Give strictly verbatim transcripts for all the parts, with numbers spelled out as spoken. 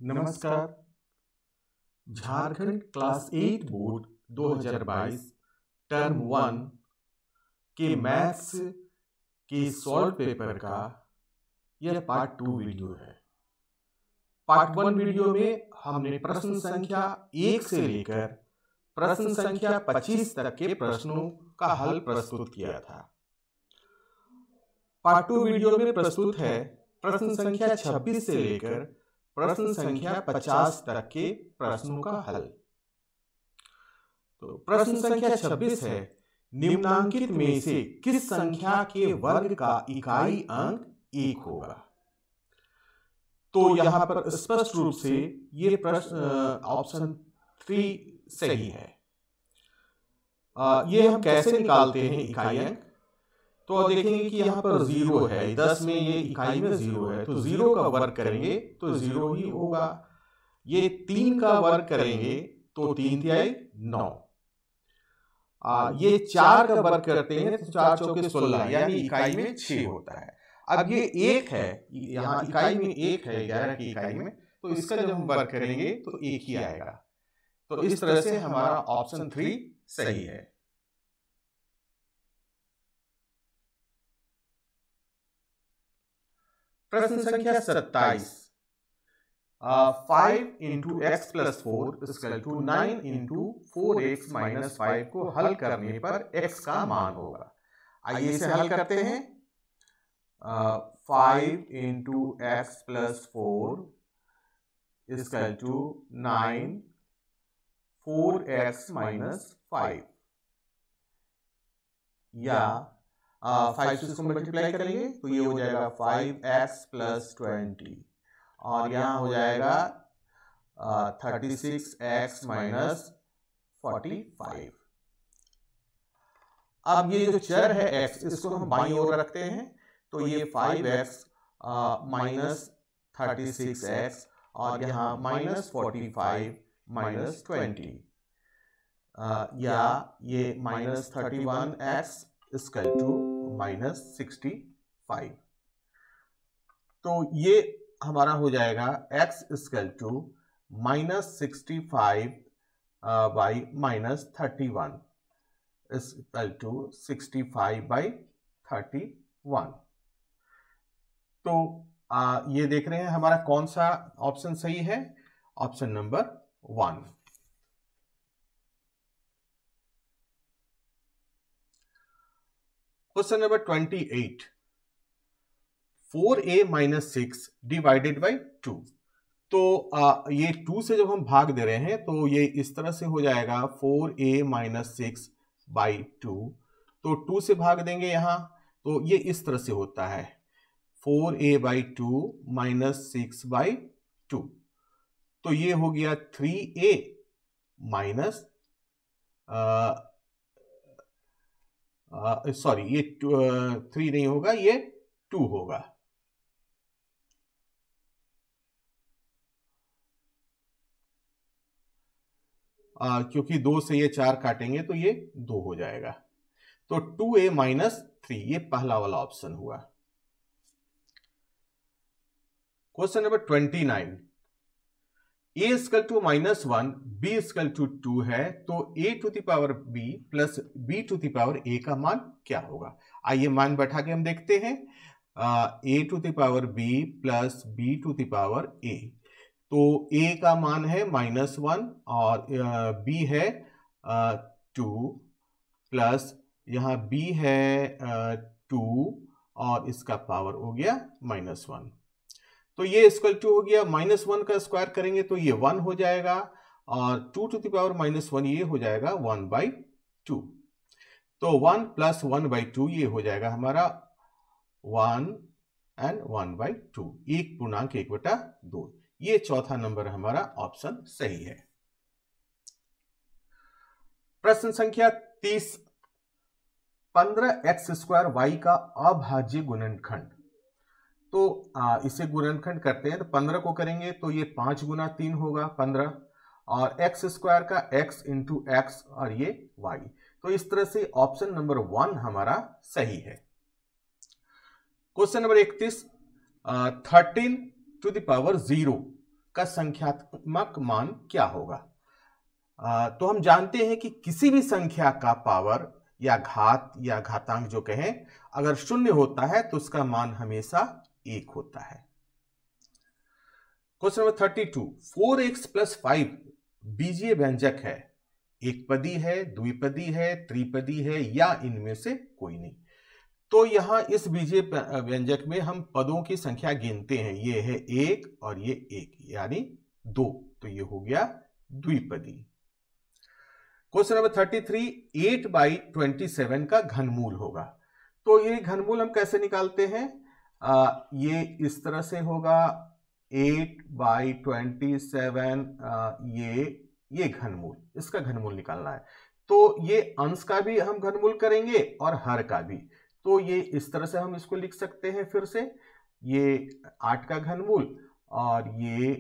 नमस्कार। Jharkhand class eight board दो हज़ार बाईस टर्म वन के मैथ्स के सॉल्व पेपर का यह पार्ट टू वीडियो है। पार्ट वन वीडियो में हमने प्रश्न संख्या एक से लेकर प्रश्न संख्या पच्चीस तक के प्रश्नों का हल प्रस्तुत किया था। पार्ट टू वीडियो में प्रस्तुत है प्रश्न संख्या छब्बीस से लेकर प्रश्न संख्या पचास तक के प्रश्नों का हल। तो प्रश्न संख्या छब्बीस है, निम्नांकित में से किस संख्या के वर्ग का इकाई अंक एक होगा। तो यहां पर स्पष्ट रूप से ये प्रश्न ऑप्शन थ्री सही है। आ, ये हम कैसे निकालते हैं इकाई अंक? तो देखेंगे कि यहाँ पर जीरो है, दस में ये इकाई में जीरो है, तो जीरो का वर्ग करेंगे तो जीरो ही होगा। ये तीन का वर्ग करेंगे तो तीन तिहाई नौ। आ, ये चार का वर्ग करते हैं तो चार चौके सोलह, यानी इकाई में छह होता है। अब ये एक है, यहाँ इकाई में एक है ग्यारह की इकाई में, तो इसका जब हम वर्ग करेंगे तो एक ही आएगा। तो इस तरह से हमारा ऑप्शन थ्री सही है। प्रश्न संख्या सत्ताईस, five into X plus four equal to nine into four x minus five को हल करने पर एक्स का मान होगा। आइए इसे हल करते हैं। Five into X plus four equal to nine four x minus five, या फाइव से इसको मल्टीप्लाई करेंगे तो ये हो जाएगा फाइव एक्स प्लस ट्वेंटी, और यहाँ हो जाएगा thirty six X minus forty five. अब ये जो चर है x, इसको हम बाईं ओर रखते हैं तो ये five X minus thirty six x, और यहाँ minus forty five minus twenty, या ये minus thirty one X equal to minus sixty five. तो ये हमारा हो जाएगा x equal to minus sixty five by minus thirty one equal to sixty five by thirty one. तो आ, ये देख रहे हैं हमारा कौन सा ऑप्शन सही है? Option number one. Question number twenty eight, four A minus six divided by two. तो आ, ये टू से जब हम भाग दे रहे हैं तो ये इस तरह से हो जाएगा four A minus six by two. तो टू से भाग देंगे यहाँ तो ये इस तरह से होता है four A by two minus six by two. तो ये हो गया थ्री ए माइनस सॉरी ये थ्री नहीं होगा, ये टू होगा। आ, क्योंकि दो से ये चार काटेंगे तो ये दो हो जाएगा। तो टू ए माइनस थ्री, ये पहला वाला ऑप्शन हुआ। Question number twenty nine, A equal to minus one, B equal to two है, तो A to the power B plus B to the power A का मान क्या होगा? आइए मान बैठा के हम देखते हैं। A to the power B plus B to the power A, तो ए का मान है माइनस वन और बी है टू, प्लस यहाँ बी है टू और इसका पावर हो गया माइनस वन। तो ये इक्वल टू हो गया, माइनस वन का स्क्वायर करेंगे तो ये वन हो जाएगा, और two to the power minus one ये हो जाएगा वन बाई टू। तो one plus one by two ये हो जाएगा हमारा one and one by two, एक पूर्णांक एक बटा दो। ये चौथा नंबर हमारा ऑप्शन सही है। प्रश्न संख्या तीस, पंद्रह एक्स स्क्वायर वाई का अभाज्य गुणनखंड। तो आ, इसे गुणनखंड करते हैं तो पंद्रह को करेंगे तो ये पांच गुना तीन होगा पंद्रह, और एक्स स्क्वायर का एक्स इंटू एक्स और ये वाई। तो इस तरह से ऑप्शन नंबर वन हमारा सही है। क्वेश्चन नंबर इकतीस, thirteen to the power zero का संख्यात्मक मान क्या होगा? आ, तो हम जानते हैं कि किसी भी संख्या का पावर या घात या घातांक जो कहें, अगर शून्य होता है तो उसका मान हमेशा एक होता है। Question number thirty two, four x plus five बीजीय व्यंजक है, एक पदी है, द्विपदी है, त्रिपदी है या इनमें से कोई नहीं। तो यहां इस बीजीय व्यंजक में हम पदों की संख्या गिनते हैं, ये है एक और ये एक, यानी दो, तो ये हो गया द्विपदी। Question number thirty three, eight by twenty seven का घनमूल होगा। तो ये घनमूल हम कैसे निकालते हैं? आ, ये इस तरह से होगा, एट बाई ट्वेंटी सेवन, ये ये घनमूल, इसका घनमूल निकालना है। तो ये अंश का भी हम घनमूल करेंगे और हर का भी। तो ये इस तरह से हम इसको लिख सकते हैं फिर से, ये आठ का घनमूल और ये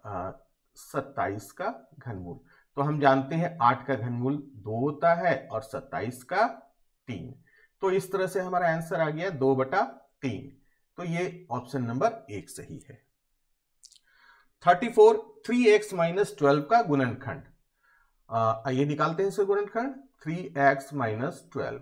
सत्ताईस का घनमूल। तो हम जानते हैं आठ का घनमूल दो होता है और सत्ताईस का तीन। तो इस तरह से हमारा आंसर आ गया दो बटा तीन। तो ये ऑप्शन नंबर एक सही है। Thirty four, three x minus twelve का गुणनखंड। आइए निकालते हैं इसे गुणनखंड, थ्री एक्स माइनस ट्वेल्व।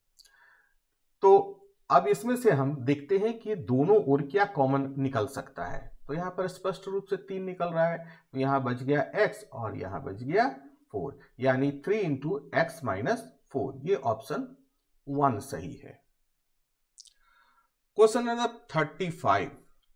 तो अब इसमें से हम देखते हैं कि दोनों ओर क्या कॉमन निकल सकता है। तो यहां पर स्पष्ट रूप से तीन निकल रहा है, तो यहां बच गया x और यहां बच गया फोर, यानी three into x minus four, ये ऑप्शन वन सही है। Question number thirty five,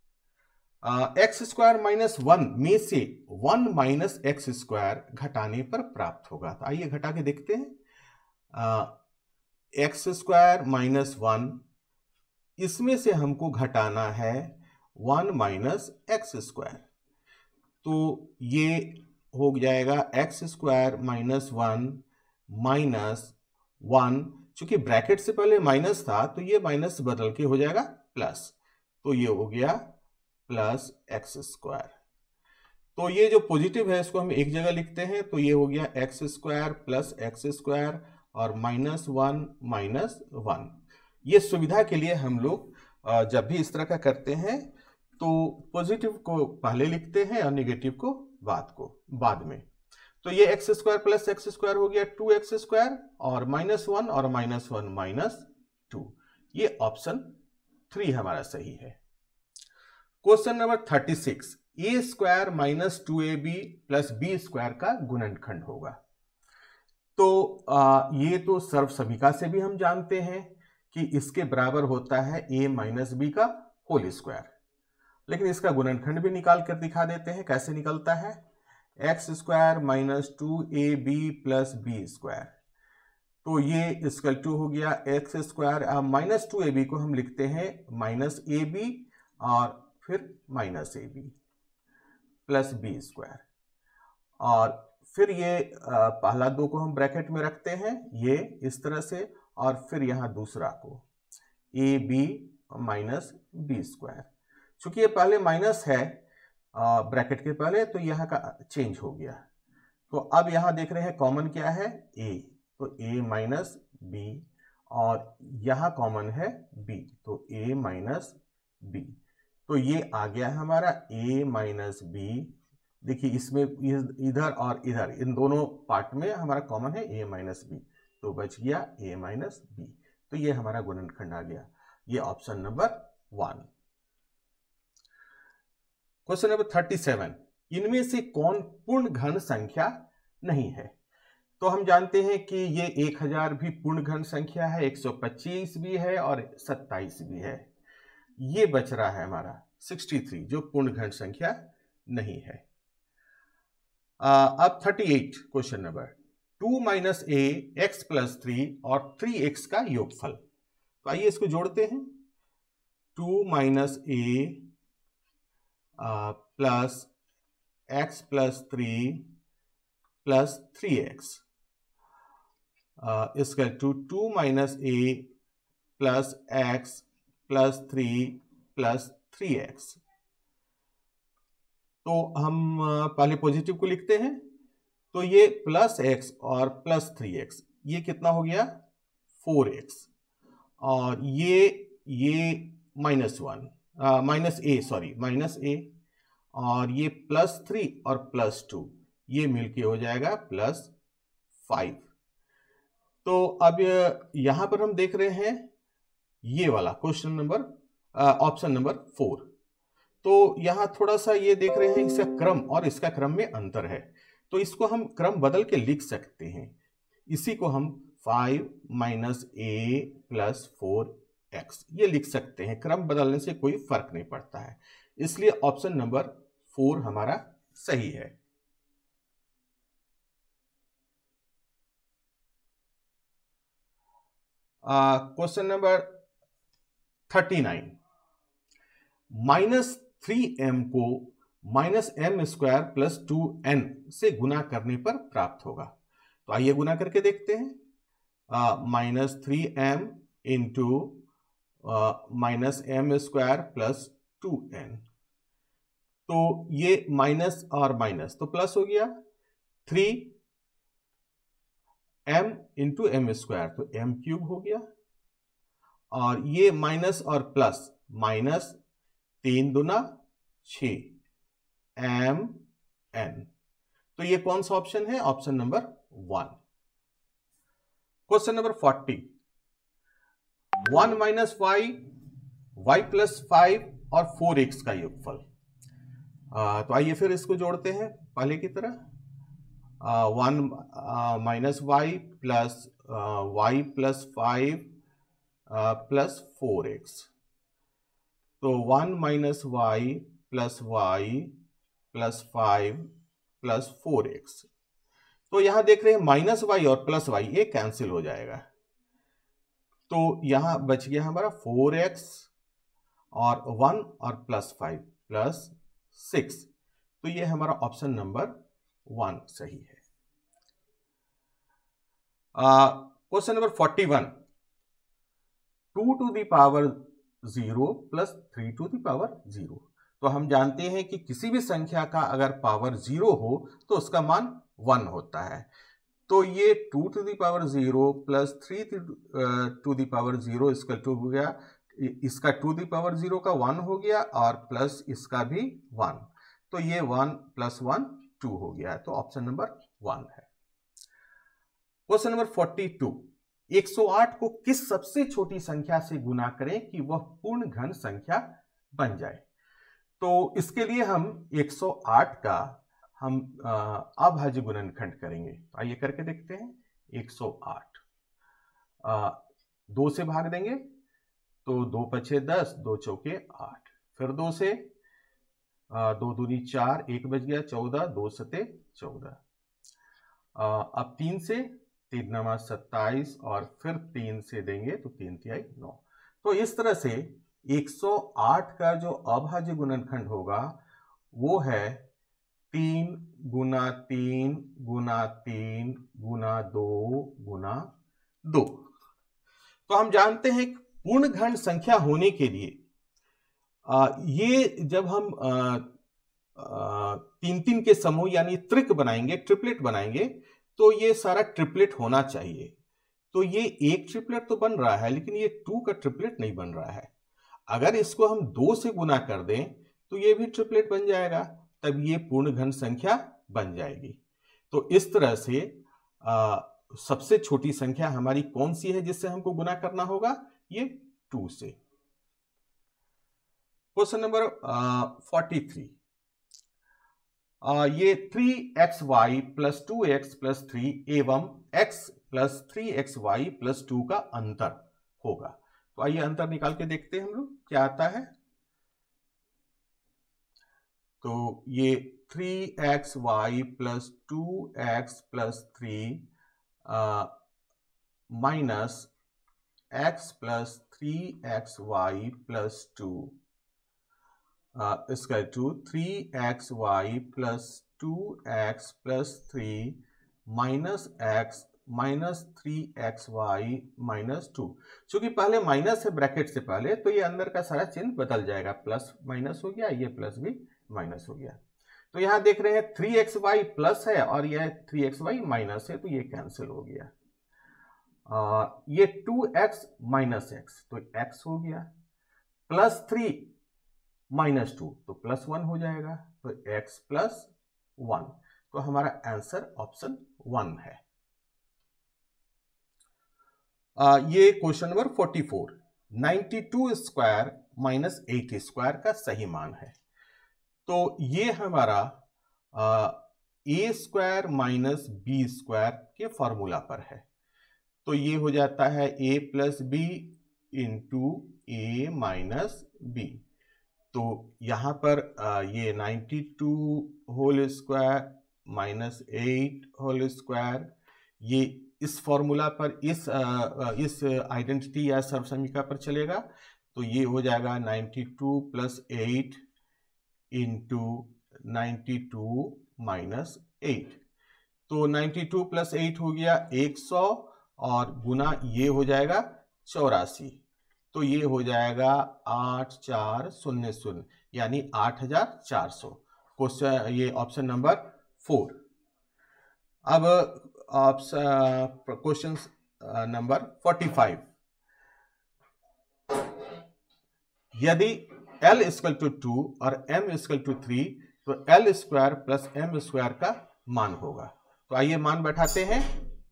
x square minus one में से वन माइनस एक्स स्क्वायर घटाने पर प्राप्त होगा। तो आइए घटा के देखते हैं। एक्स स्क्वायर माइनस वन, इसमें से हमको घटाना है वन माइनस एक्स स्क्वायर। तो ये हो जाएगा x square minus one minus one, चूंकि ब्रैकेट से पहले माइनस था तो ये माइनस बदल के हो जाएगा प्लस, तो ये हो गया प्लस एक्स स्क्वायर। तो ये जो पॉजिटिव है इसको हम एक जगह लिखते हैं, तो ये हो गया x square plus x square और माइनस वन माइनस वन। ये सुविधा के लिए हम लोग जब भी इस तरह का करते हैं तो पॉजिटिव को पहले लिखते हैं और नेगेटिव को बाद को बाद में। तो ये x square plus x square हो गया टू एक्स स्क्वायर और माइनस वन और माइनस वन माइनस टू, ये ऑप्शन थ्री हमारा सही है। Question number thirty six, a square minus two a b plus b square का गुणनखंड होगा। तो आ, ये तो सर्वसभिका से भी हम जानते हैं कि इसके बराबर होता है ए माइनस बी का होल स्क्वायर, लेकिन इसका गुणनखंड भी निकाल कर दिखा देते हैं। कैसे निकलता है? X square minus two a b plus b square, तो ये इसकल टू हो गया x square, minus two a b को हम लिखते हैं माइनस ए बी और फिर minus a b plus b square, और फिर ये आ, पहला दो को हम ब्रैकेट में रखते हैं ये इस तरह से, और फिर यहां दूसरा को a b minus b square. चूंकि ये पहले माइनस है आ, ब्रैकेट के पहले, तो यहाँ का चेंज हो गया। तो अब यहां देख रहे हैं कॉमन क्या है? ए, तो ए माइनस बी, और यहां कॉमन है बी, तो ए माइनस बी। तो ये आ गया हमारा a माइनस बी। देखिए इसमें इधर और इधर इन दोनों पार्ट में हमारा कॉमन है a माइनस बी, तो बच गया a माइनस बी। तो ये हमारा गुणनखंड आ गया, ये option number one. Question number thirty seven, इनमें से कौन पूर्ण घन संख्या नहीं है? तो हम जानते हैं कि ये एक हजार भी पूर्ण घन संख्या है, एक सौ पच्चीस भी है और सत्ताईस भी है। ये बच रहा है हमारा तिरसठ, जो पूर्ण घन संख्या नहीं है। आ, अब thirty eight question number, two minus a x plus three और थ्री एक्स का योगफल। तो आइए इसको जोड़ते हैं। Two minus a plus x plus three plus three x इसका two two minus a plus x plus three plus three x. तो हम पहले पॉजिटिव को लिखते हैं, तो ये प्लस एक्स और प्लस थ्री एक्स, ये कितना हो गया? फोर एक्स, और ये ये minus one minus a sorry minus a, और ये प्लस थ्री और प्लस टू, ये मिलके हो जाएगा प्लस फाइव। तो अब यहां पर हम देख रहे हैं ये वाला question number option number four. तो यहां थोड़ा सा ये देख रहे हैं इसका क्रम और इसका क्रम में अंतर है, तो इसको हम क्रम बदल के लिख सकते हैं। इसी को हम five minus a plus four x ये लिख सकते हैं। क्रम बदलने से कोई फर्क नहीं पड़ता है, इसलिए ऑप्शन नंबर फोर हमारा सही है। Question number thirty nine, minus three m को minus m square plus two n से गुना करने पर प्राप्त होगा। तो आइए गुना करके देखते हैं। Minus three m into minus m square plus two n, तो ये माइनस और माइनस तो प्लस हो गया। Three m into m square तो एम क्यूब हो गया, और ये माइनस और प्लस माइनस तीन दुना छ एम एन, तो ये कौन सा ऑप्शन है? Option number one. Question number forty, one minus y, y plus five और फोर एक्स का योगफल। तो आइए फिर इसको जोड़ते हैं पहले की तरह। One minus y plus y plus five plus four x, तो one minus y plus y plus five plus four x. तो यहां देख रहे हैं माइनस वाई और प्लस वाई ये कैंसिल हो जाएगा, तो यहां बच गया हमारा फोर एक्स और वन और प्लस फाइव प्लस सिक्स, तो ये हमारा ऑप्शन नंबर वन सही है। Question number forty one, two to the power zero plus three to the power zero. तो हम जानते हैं कि किसी भी संख्या का अगर पावर जीरो हो तो उसका मान वन होता है। तो ये two to the power zero plus three to the power zero इसका टू हो गया, इसका टू द पावर जीरो का वन हो गया और प्लस इसका भी वन, तो ये वन प्लस वन टू हो गया, तो ऑप्शन नंबर वन है। क्वेश्चन नंबर फोर्टी टू, एक सौ आठ को किस सबसे छोटी संख्या से गुना करें कि वह पूर्ण घन संख्या बन जाए? तो इसके लिए हम एक सौ आठ का हम अभाज्य गुणनखंड करेंगे। तो आइए करके देखते हैं। एक सौ आठ दो से भाग देंगे तो दो पछे दस, दो चौके आठ, फिर दो से आ, दो दूनी चार, एक बच गया चौदह, दो सते चौदह। अब तीन से, तीन नमा सत्ताईस और फिर तीन से देंगे तो तीन तिहाई नौ। तो इस तरह से एक सौ आठ का जो अभाज्य गुणनखंड होगा वो है तीन गुना तीन गुना तीन गुना दो गुना दो। तो हम जानते हैं कि पूर्ण घन संख्या होने के लिए आ, ये जब हम आ, आ, तीन तीन के समूह यानी त्रिक बनाएंगे, ट्रिपलेट बनाएंगे, तो ये सारा ट्रिपलेट होना चाहिए। तो ये एक ट्रिपलेट तो बन रहा है लेकिन ये टू का ट्रिपलेट नहीं बन रहा है। अगर इसको हम दो से गुना कर दें तो ये भी ट्रिपलेट बन जाएगा, तब ये पूर्ण घन संख्या बन जाएगी। तो इस तरह से आ, सबसे छोटी संख्या हमारी कौन सी है जिससे हमको गुना करना होगा? ये टू से। क्वेश्चन नंबर फोर्टी थ्री, ये three x y plus two x plus three एवं x plus three x y plus two का अंतर होगा। तो आइए अंतर निकाल के देखते हैं हम लोग क्या आता है। तो ये three x y plus two x plus three minus x plus three x y plus two इसका two three x y plus two x plus three minus x minus three x y minus two. चूंकि पहले minus है bracket से पहले, तो ये अंदर का सारा चिन्ह बदल जाएगा, प्लस माइनस हो गया, ये प्लस भी माइनस हो गया। तो यहां देख रहे हैं थ्री एक्स वाई प्लस है और यह थ्री एक्स वाई माइनस है, तो ये कैंसिल हो गया। आ, ये टू एक्स माइनस एक्स तो एक्स हो गया, प्लस थ्री माइनस टू तो प्लस वन हो जाएगा, तो x प्लस वन, तो हमारा आंसर ऑप्शन वन है। आ, ये question number forty four, ninety two square minus eight square का सही मान है। तो ये हमारा a square minus b square के फॉर्मूला पर है। तो ये हो जाता है a plus b into a minus b. तो यहां पर आ, ये ninety two whole square minus eight whole square, ये इस फॉर्मूला पर, इस आ, इस आइडेंटिटी या सर्वसमीका पर चलेगा। तो ये हो जाएगा ninety two plus eight into ninety two minus eight. तो नाइन्टी टू प्लस एट हो गया एक सौ, और गुना ये हो जाएगा चौरासी। तो ये हो जाएगा आठ चार शून्य शून्य, यानी आठ हजार चार सौ। क्वेश्चन ये ऑप्शन नंबर फोर। अब option question number forty five, यदि L इक्वल टू टू और M इक्वल टू थ्री, तो L square plus M square का मान होगा। तो आइए मान बैठाते हैं।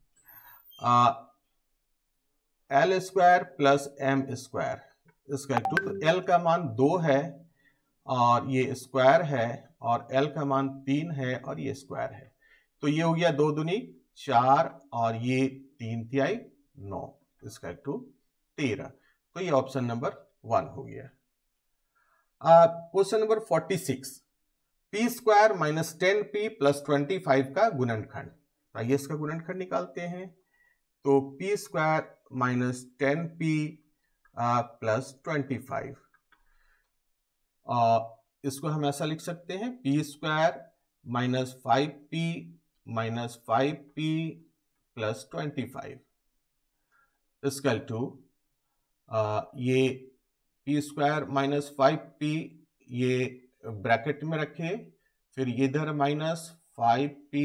L square plus M square square two, तो L का मान दो है और ये स्क्वायर है, और L का मान तीन है और ये स्क्वायर है। तो ये हो गया दो दूनी चार, और ये तीन तिहाई नौ, स्क्वायर टू तेरह। तो ये ऑप्शन नंबर वन हो गया। Question number forty six, p square minus ten p plus twenty five का गुणनखंड। आइए इसका गुणनखंड निकालते हैं। तो p square minus ten p plus twenty five, इसको हम ऐसा लिख सकते हैं, p square minus five p minus five p plus twenty five equal to ये p square minus five p, ये ब्रैकेट में रखे, फिर ये इधर minus five p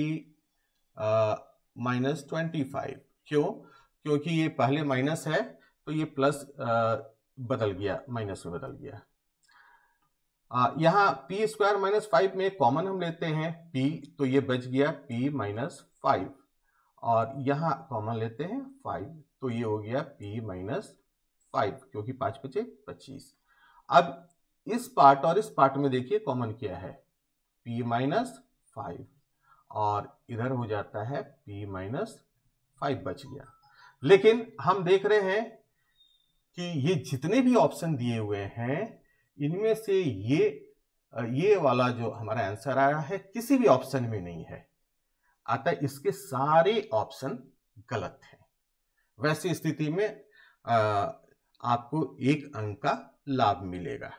minus twenty five. क्यों? क्योंकि ये पहले माइनस है तो ये प्लस बदल गया, माइनस में बदल गया। आ, यहाँ पी स्क्वायर माइनस फाइव में कॉमन हम लेते हैं p, तो ये बच गया p माइनस फाइव, और यहाँ कॉमन लेते हैं फाइव, तो ये हो गया p माइनस फाइव, क्योंकि पाँच पचे पच्चीस। अब इस पार्ट और इस पार्ट में देखिए कॉमन क्या है, p माइनस फाइव, और इधर हो जाता है p माइनस फाइव बच गया। लेकिन हम देख रहे हैं कि ये जितने भी ऑप्शन दिए हुए हैं, इनमें से ये ये वाला जो हमारा आंसर आया है किसी भी ऑप्शन में नहीं है, अतः इसके सारे ऑप्शन गलत हैं। वैसी स्थिति में आ, आपको एक अंक का लाभ मिलेगा।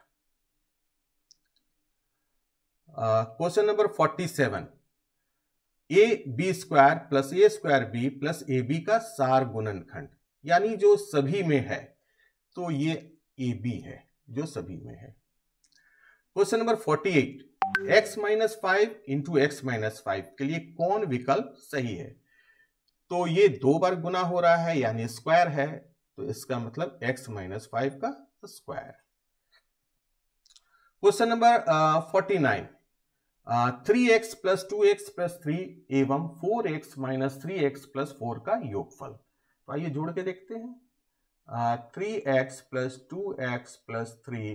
Question number forty seven, a b square plus a square b plus a b का सार गुणनखंड, यानी जो सभी में है, तो ये ए बी है जो सभी में है। Question number forty eight, x minus five into x minus five के लिए कौन विकल्प सही है? तो ये दो बार गुना हो रहा है यानी स्क्वायर है, तो इसका मतलब x माइनस फाइव का square. Question number forty nine, three x plus two x plus three एवं four x minus three x plus four का योगफल। तो आइए जोड़ के देखते हैं। Three x plus two x plus three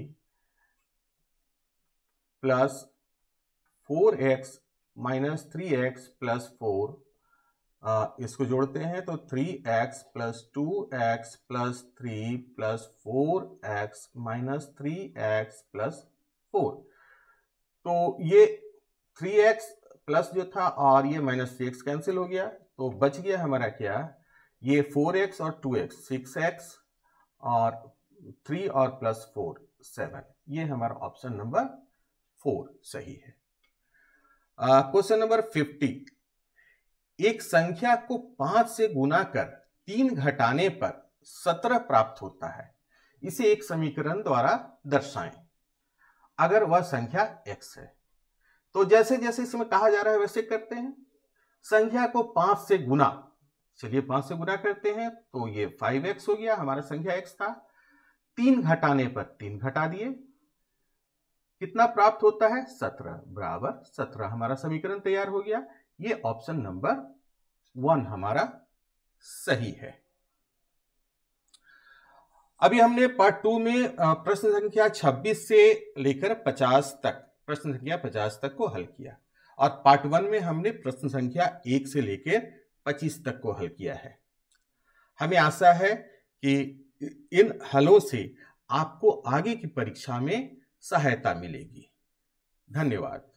plus four x minus three x plus four, इसको जोड़ते हैं तो three x plus two x plus three plus four x minus three x plus four. तो ये थ्री एक्स प्लस जो था और ये माइनस थ्री एक्स कैंसिल हो गया, तो बच गया हमारा क्या, ये फोर एक्स और टू एक्स सिक्स एक्स और थ्री और प्लस फोर सेवन। ये हमारा ऑप्शन नंबर फोर सही है। क्वेश्चन नंबर फिफ्टी, एक संख्या को पांच से गुना कर तीन घटाने पर सत्रह प्राप्त होता है, इसे एक समीकरण द्वारा दर्शाएं। अगर वह संख्या x है, तो जैसे जैसे इसमें कहा जा रहा है वैसे करते हैं। संख्या को पांच से गुना, चलिए पांच से गुना करते हैं, तो ये फाइव एक्स हो गया, हमारा संख्या x था। तीन घटाने पर तीन घटा दिए, कितना प्राप्त होता है, सत्रह बराबर सत्रह। हमारा समीकरण तैयार हो गया। ये ऑप्शन नंबर वन हमारा सही है। अभी हमने पार्ट टू में प्रश्न संख्या छब्बीस से लेकर पचास तक, प्रश्न संख्या पचास तक को हल किया, और पार्ट वन में हमने प्रश्न संख्या एक से लेकर पच्चीस तक को हल किया है। हमें आशा है कि इन हलों से आपको आगे की परीक्षा में सहायता मिलेगी। धन्यवाद।